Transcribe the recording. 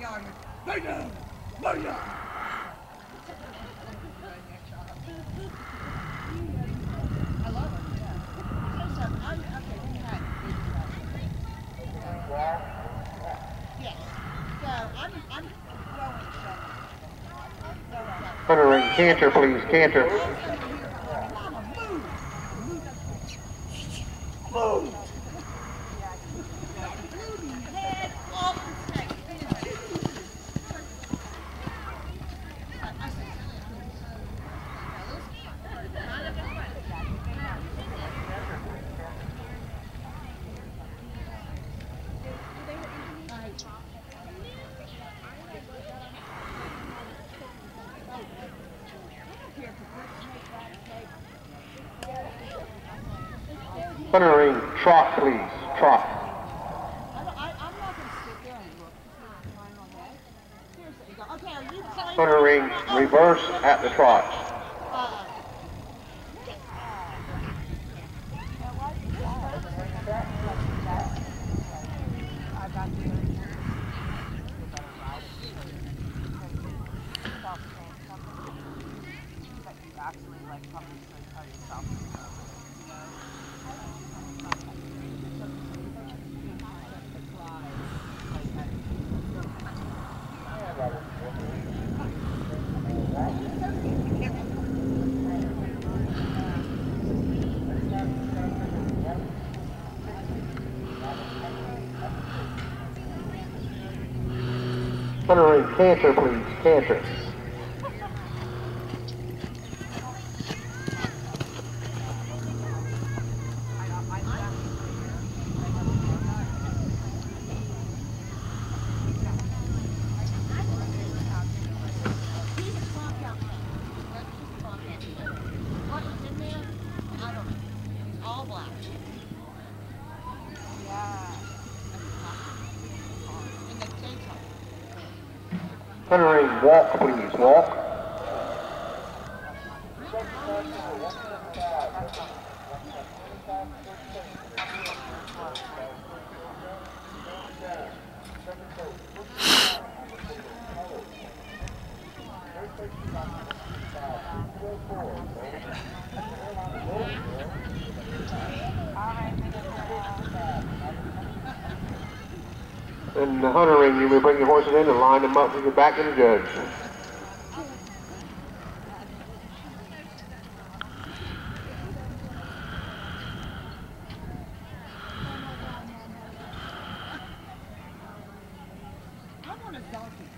Lay down! Lay down! I love it, yeah. So, okay, we had yes. So, I'm throwing some. Huntering, canter please, canter. Move! Head off the snake. Huntering, trot please, trot. I'm not going to sit there and look. Seriously, okay, are you trying Huntering, reverse at the trot. Huntering, canter please, canter. Huntering, walk please, walk. And the huntering, you may bring your horses in and line them up with your back to the judge. I want a donkey.